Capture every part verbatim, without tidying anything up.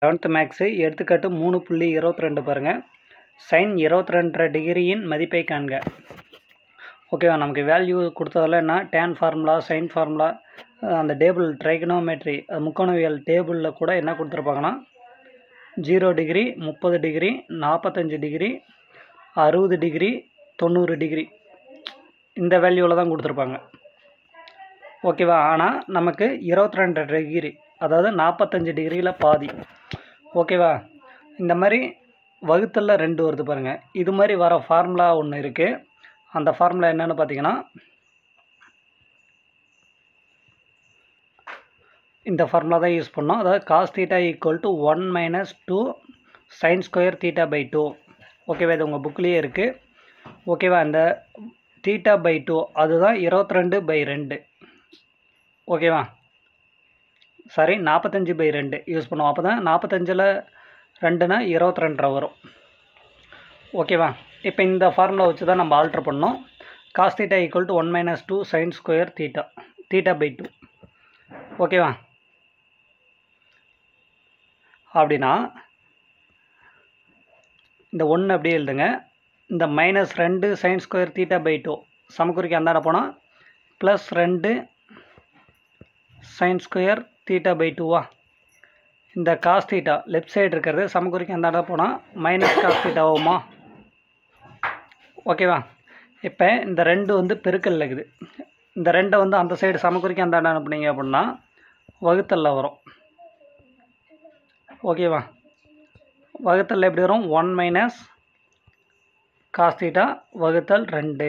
Eleventh maths எடுத்துக்காட்டு மூணு புள்ளி இருபத்தி ரெண்டு பாருங்கள். சைன் இருபத்தி ரெண்டரை டிகிரியின் மதிப்பை காண்க. ஓகேவா, நமக்கு வேல்யூ கொடுத்ததில் என்ன டேன் ஃபார்முலா, சைன் ஃபார்முலா, அந்த டேபிள் ட்ரைகனோமெட்ரி முக்கோணவியல் டேபிளில் கூட என்ன கொடுத்துருப்பாங்கன்னா ஜீரோ டிகிரி, முப்பது டிகிரி, நாற்பத்தஞ்சு டிகிரி, அறுபது டிகிரி, தொண்ணூறு டிகிரி இந்த வேல்யூவில் தான் கொடுத்துருப்பாங்க. ஓகேவா, ஆனால் நமக்கு இருபத்தி ரெண்டு டிகிரி, அதாவது நாற்பத்தஞ்சு டிகிரியில் பாதி. ஓகேவா, இந்த மாதிரி வகுத்தலில் ரெண்டு வருது பாருங்கள். இது மாதிரி வர ஃபார்முலா ஒன்று இருக்குது. அந்த ஃபார்முலா என்னென்னு பார்த்தீங்கன்னா இந்த ஃபார்முலா தான் யூஸ் பண்ணோம். அதாவது cos theta equal to one minus two sine square theta by two. ஓகேவா, இது உங்கள் புக்லேயே இருக்குது. ஓகேவா, இந்த தீட்டா பை டூ அதுதான் இருபத்தி ரெண்டு பை ரெண்டு. ஓகேவா, சாரி நாற்பத்தஞ்சு பை ரெண்டு யூஸ் பண்ணுவோம். அப்போ தான் நாற்பத்தஞ்சில் ரெண்டுனா இருபத்தி ரெண்டரை வரும். ஓகேவா, இப்போ இந்த ஃபார்முலா வச்சு தான் நம்ம ஆல்ட்ரு பண்ணோம். Cos theta equal to one minus two sine square theta theta by two. ஓகேவா, அப்படின்னா இந்த ஒன்று அப்படியே எழுதுங்க. இந்த மைனஸ் ரெண்டு sine square theta by two சமக்குறிக்கு அந்தாண்ட போனால் ப்ளஸ் ரெண்டு சைன் ஸ்கொயர் தீட்டா பை டூவா. இந்த காஸ் தீட்டா லெஃப்ட் சைடு இருக்கிறது சமக்குறிக்கு அந்தாண்ட போனால் மைனஸ் காஸ் தீட்டா ஆகுமா. ஓகேவா, இப்போ இந்த ரெண்டு வந்து பெருக்கல் இருக்குது. இந்த ரெண்டை வந்து அந்த சைடு சமக்குறிக்கு அந்தாண்ட அனுப்புனீங்க அப்படின்னா வகுத்தலில் வரும். ஓகேவா, வகுத்தலில் எப்படி வரும்? ஒன் மைனஸ் காஸ் தீட்டா வகுத்தல் ரெண்டு.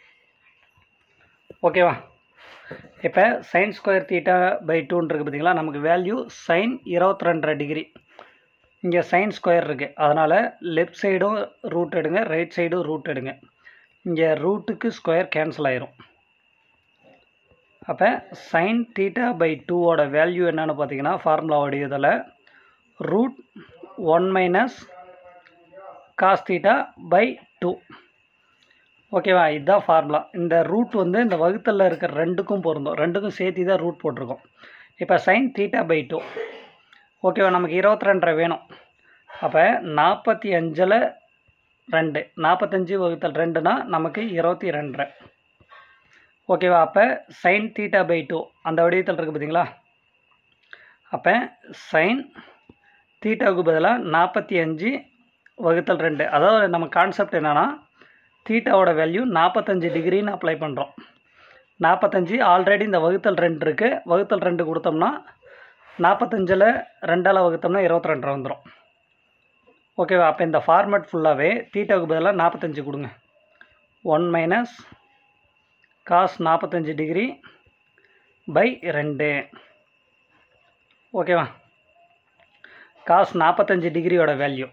ஓகேவா, இப்போ சைன் ஸ்கொயர் தீட்டா பை டூன்னு இருக்குது பார்த்தீங்களா. நமக்கு வேல்யூ சைன் இருபத்தி ரெண்டரை டிகிரி. இங்கே சைன் ஸ்கொயர் இருக்குது, அதனால் லெஃப்ட் சைடும் ரூட் எடுங்க, ரைட் சைடும் ரூட் எடுங்க. இங்கே ரூட்டுக்கு ஸ்கொயர் கேன்சல் ஆயிரும். அப்போ சைன் தீட்டா பை டூவோட வேல்யூ என்னென்னு பார்த்தீங்கன்னா ஃபார்முலாவோடைய இதில் root one minus cos theta by two. ஓகேவா, இதுதான் ஃபார்முலா. இந்த ரூட் வந்து இந்த வகுத்தலில் இருக்கிற ரெண்டுக்கும் பொருந்தும், ரெண்டுக்கும் சேர்த்து தான் ரூட் போட்டிருக்கோம். இப்போ சைன் தீட்டா பை டூ. ஓகேவா, நமக்கு இருபத்தி ரெண்டரை வேணும். அப்போ நாற்பத்தி அஞ்சில் ரெண்டு, நாற்பத்தஞ்சு வகுத்தல் ரெண்டுனா நமக்கு இருபத்தி ரெண்டரை. ஓகேவா, அப்போ சைன் தீட்டா பை டூ அந்த வடிவத்தில் இருக்குது பார்த்தீங்களா. அப்போ சைன் தீட்டாவுக்கு பதிலாக நாற்பத்தி அஞ்சு வகுத்தல் ரெண்டு. அதாவது நம்ம கான்செப்ட் என்னென்னா தீட்டாவோட வேல்யூ நாற்பத்தஞ்சு டிகிரின்னு அப்ளை பண்ணுறோம். நாற்பத்தஞ்சு ஆல்ரெடி இந்த வகுத்தல் ரெண்டு இருக்குது. வகுத்தல் ரெண்டு கொடுத்தோம்னா நாற்பத்தஞ்சில் ரெண்டால் வகுத்தோம்னா இருபத்தி ரெண்டரை வந்துடும். ஓகேவா, அப்போ இந்த ஃபார்மேட் ஃபுல்லாகவே தீட்டாவுக்கு பதிலாக நாற்பத்தஞ்சு கொடுங்க. ஒன் மைனஸ் காஸ் நாற்பத்தஞ்சு டிகிரி பை ரெண்டு. ஓகேவா, காஸ் நாற்பத்தஞ்சு டிகிரியோட வேல்யூ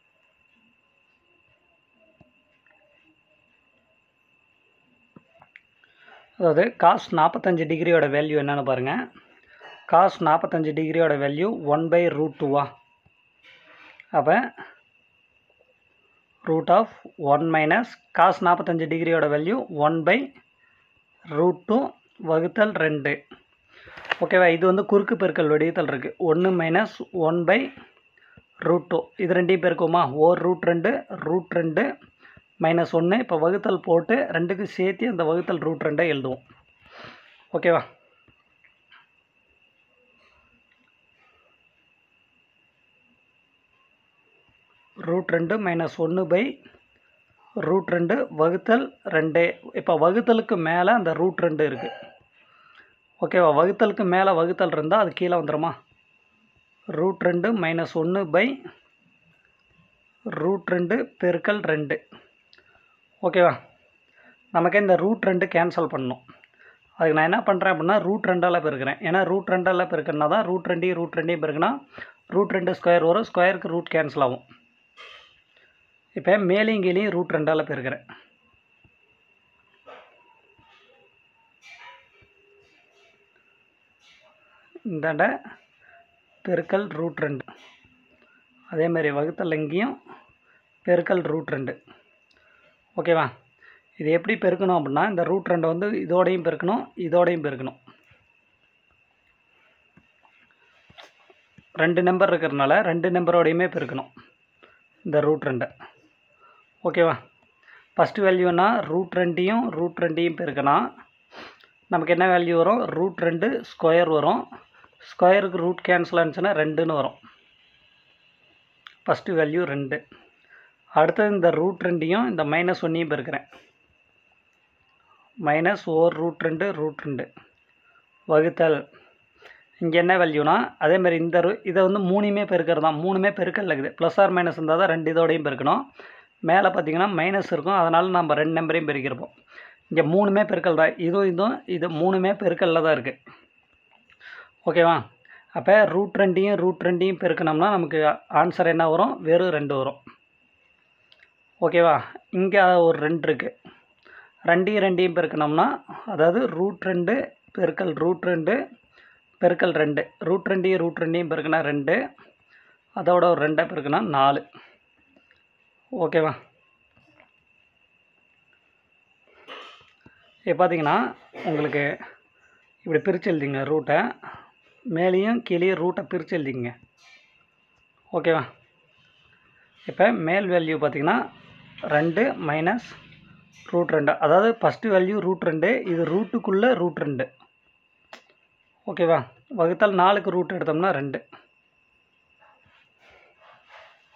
அதாவது காஸ் நாற்பத்தஞ்சு டிகிரியோட வேல்யூ என்னென்னு பாருங்கள். காஸ் நாற்பத்தஞ்சு டிகிரியோட வேல்யூ ஒன் பை ரூட் டூவா. அப்போ root of one minus cos நாற்பத்தஞ்சு டிகிரியோட value one by root two வகுத்தல் ரெண்டு. ஓகேவா, இது வந்து குறுக்கு பெருக்கல் வடிவத்தில் இருக்குது. ஒன்று minus one by root two, இது ரெண்டையும் பெருக்குமா, ஓர் ரூட் ரெண்டு ரூட் ரெண்டு மைனஸ் ஒன்று. இப்போ வகுத்தல் போட்டு ரெண்டுக்கு சேர்த்து அந்த வகுத்தல் ரூட் ரெண்டை எழுதுவோம். ஓகேவா, ரூட் ரெண்டு மைனஸ் ஒன்று பை ரூட் ரெண்டு வகுத்தல் ரெண்டு. இப்போ வகுத்தலுக்கு மேலே அந்த ரூட் ரெண்டு இருக்குது. ஓகேவா, வகுத்தலுக்கு மேலே வகுத்தல் இருந்தால் அது கீழே வந்துடுமா. ரூட் ரெண்டு மைனஸ் ஒன்று பை ரூட் ரெண்டு பெருக்கல் ரெண்டு. ஓகேவா, நமக்கு இந்த ரூட் ரெண்டு கேன்சல் பண்ணணும். அதுக்கு நான் என்ன பண்ணுறேன் அப்படின்னா ரூட் ரெண்டால் பெருக்கிறேன். ஏன்னா ரூட் ரெண்டால் பெருக்கினா தான் ரூட் ரெண்டையும் ரூட் ரெண்டையும் பெருக்கினா ரூட் ரெண்டு ஸ்கொயர் வரும். ஸ்கொயருக்கு ரூட் கேன்சல் ஆகும். இப்போ மேலேயும் கீழேயும் ரூட் ரெண்டால் பெருக்கிறேன். இந்தாண்ட பெருக்கல் ரூட் ரெண்டு, அதேமாதிரி வகுத்தல் எங்கேயும் பெருக்கல் ரூட் ரெண்டு. ஓகேவா, இது எப்படி பெருக்கணும் அப்படின்னா இந்த ரூட் ரெண்டை வந்து இதோடையும் பெருக்கணும், இதோடையும் பெருக்கணும். ரெண்டு நம்பர் இருக்கிறதுனால ரெண்டு நம்பரோடையுமே பெருக்கணும் இந்த ரூட் ரெண்டை. ஓகேவா? ஃபஸ்ட்டு வேல்யூனா ரூட் ரெண்டையும் ரூட் ரெண்டையும் பெருக்கணும். நமக்கு என்ன வேல்யூ வரும்? ரூட் ரெண்டு ஸ்கொயர் வரும். ஸ்கொயருக்கு ரூட் கேன்சல் ஆனிச்சுன்னா ரெண்டுன்னு வரும். ஃபஸ்ட்டு வேல்யூ ரெண்டு. அடுத்தது இந்த ரூட் ரெண்டையும் இந்த மைனஸ் ஒன்றையும் பெருக்கிறேன். மைனஸ் ஓர் ரூட் ரெண்டு ரூட் ரெண்டு வகுத்தல் இங்கே என்ன வேல்யூனா அதேமாதிரி இந்த ரூ இதை வந்து மூணுமே பெருக்கிறது தான். மூணுமே பெருக்கல் இருக்குது. ப்ளஸ் ஆர் மைனஸ் இருந்தால் தான் ரெண்டு இதோடையும் பெருக்கணும். மேலே பார்த்திங்கன்னா மைனஸ் இருக்கும். அதனால் நம்ம ரெண்டு நம்பரையும் பெருக்கிருப்போம். இங்கே மூணுமே பெருக்கல் தான். இதுவும் இதுவும் இது மூணுமே பெருக்கல்ல தான் இருக்குது. ஓகேவா? அப்போ ரூட் ரெண்டையும் ரூட் ரெண்டையும் பெருக்கணும்னா நமக்கு ஆன்சர் என்ன வரும்? வெறும் ரெண்டு வரும். ஓகேவா? இங்கே ஒரு ரெண்டு இருக்குது. ரெண்டையும் ரெண்டையும் பெருக்கணும்னா அதாவது ரூட் ரெண்டு பெருக்கல் ரூட் ரெண்டு பெருக்கல் ரெண்டு. ரூட் ரெண்டையும் ரூட் ரெண்டையும் பெருக்கினா ரெண்டு. அதோட ஒரு ரெண்டை பெருக்கினா நாலு. ஓகேவா? இப்போ பார்த்தீங்கன்னா உங்களுக்கு இப்படி பிரித்து எழுதிங்க ரூட்டை. மேலேயும் கீழே ரூட்டை பிரித்து எழுதிங்க. ஓகேவா? இப்போ மேல் வேல்யூ பார்த்திங்கன்னா ரெண்டு மைனஸ் ரூட் ரெண்டு. அதாவது ஃபஸ்ட்டு வேல்யூ ரூட் ரெண்டு. இது ரூட்டுக்குள்ளே ரூட் ரெண்டு. ஓகேவா? வகுத்தால் நாலுக்கு ரூட் எடுத்தோம்னா ரெண்டு.